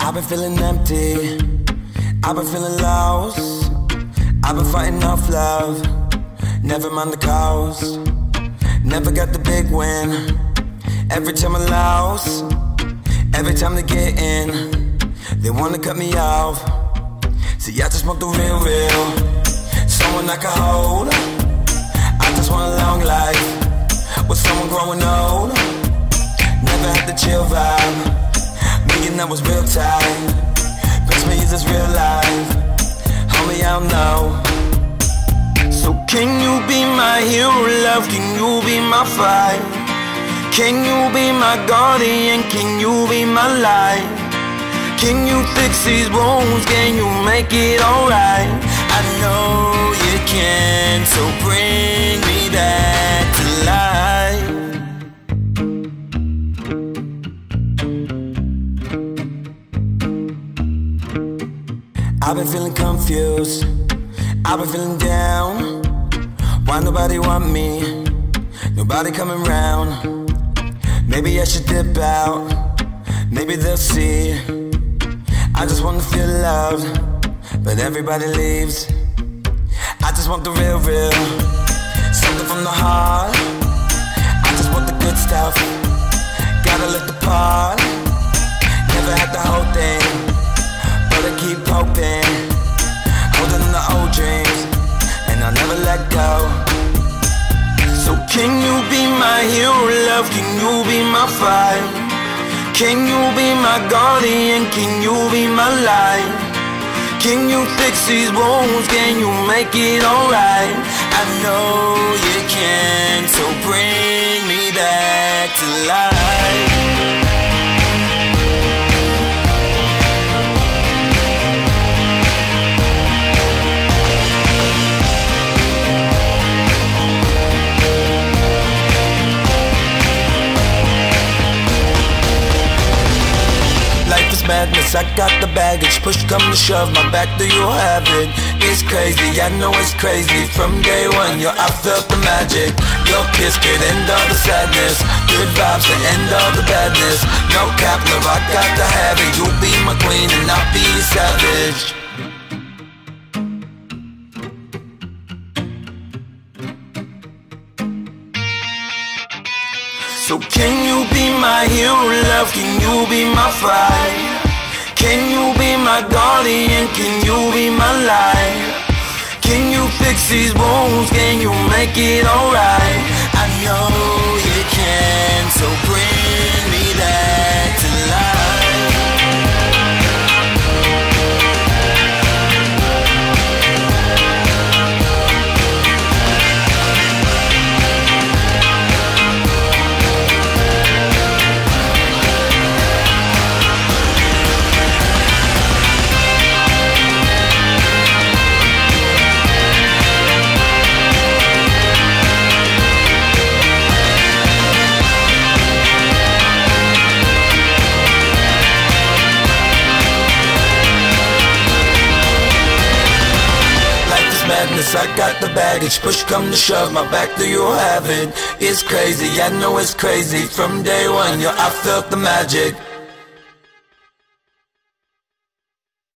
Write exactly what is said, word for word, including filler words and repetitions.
I've been feeling empty, I've been feeling lost. I've been fighting off love, never mind the cost. Never got the big win, every time I lose. Every time they get in, they wanna cut me off. See, I just want the real, real, someone I can hold. I just want a long life, with someone growing old. Never had the chill vibe, me and that was real time. Bitch, me is this real life, homie, I don't know. So can you be my hero, love? Can you be my fight? Can you be my guardian? Can you be my light? Can you fix these wounds? Can you make it alright? I know you can, so bring me back to life. I've been feeling confused, I've been feeling down. Why nobody want me? Nobody coming round. Maybe I should dip out, maybe they'll see. I just wanna feel loved, but everybody leaves. I just want the real, real, something from the heart. I just want the good stuff, gotta look the part. Never had the whole thing, but I keep hoping. Holding on the old dreams, and I'll never let go. So can you be my hero, love? Can you be my fight? Can you be my guardian? Can you be my light? Can you fix these wounds? Can you make it alright? I know you can, so bring me back to life. Madness, I got the baggage. Push come to shove, my back, do you have it? It's crazy, I know it's crazy. From day one, yo, I felt the magic. Your kiss could end all the sadness, good vibes to end all the badness. No cap, love, I got to have it. You'll be my queen and I'll be a savage. So can you be my hero, love? Can you be my fight? Can you be my guardian? Can you be my light? Can you fix these wounds? Can you make it alright? I know you can, so bring me back to life. I got the baggage, push come to shove, my back, do you have it? It's crazy, I know it's crazy. From day one, yo, I felt the magic.